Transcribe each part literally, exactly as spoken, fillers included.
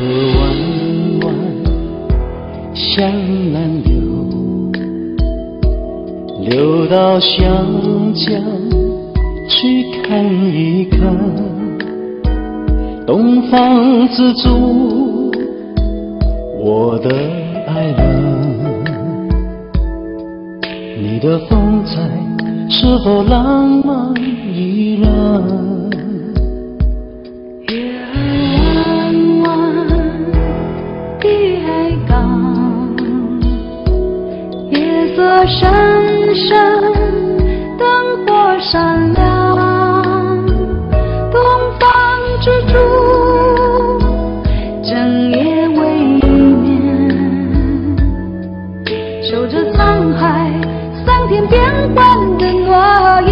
弯弯向南流，流到湘江去看一看东方之珠，我的爱人。你的风采是否浪漫依然？ 月儿弯弯的海港，夜色深深，灯火闪亮，东方之珠，整夜未眠，守着沧海桑田变幻的诺言，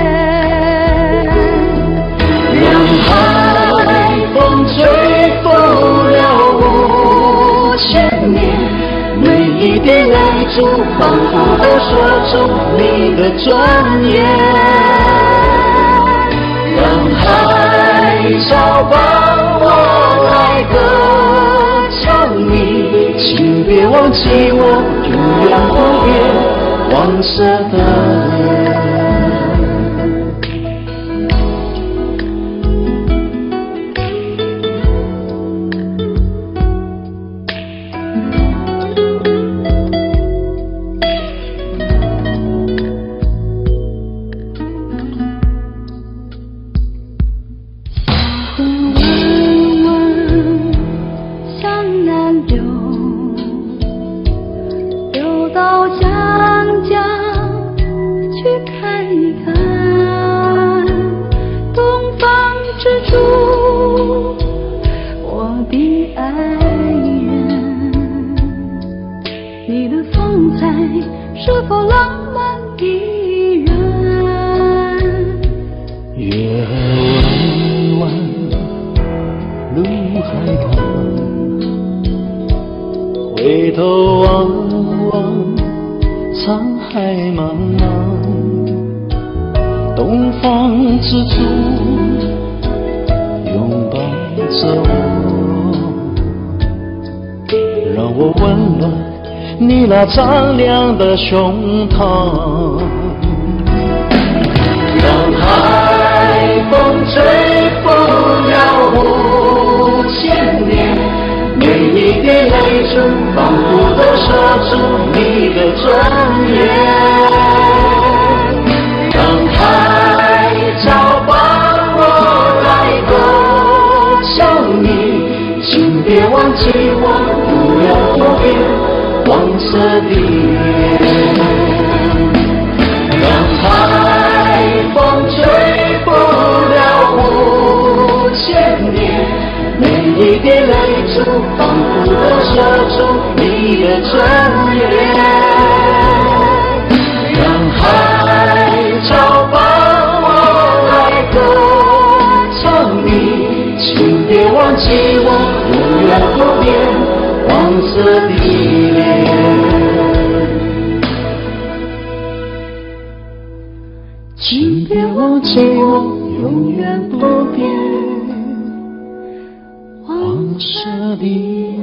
让海风吹拂了五千年，每一滴泪珠仿佛都说出你的尊严，让海潮帮我来歌唱你，请别忘记我，永远不变黄色的脸。 到湘江去看一看东方之珠，我的爱人，你的风采是否浪漫依然？ 月儿弯弯入海港，回头望望沧海茫茫，东方之珠拥抱着我，让我温暖你那丈量的胸膛， 让海风吹拂了五千年，每一滴泪珠仿佛都说出你的尊严，让海潮帮我来歌唱你，请别忘记我，永远不变黄色的脸，让海风吹拂了五千年，每一滴泪珠仿佛都说出你的尊严，让海潮帮我来歌唱你，请别忘记我，永远不变黄色的脸，请别忘记我，永远不变黄色的脸。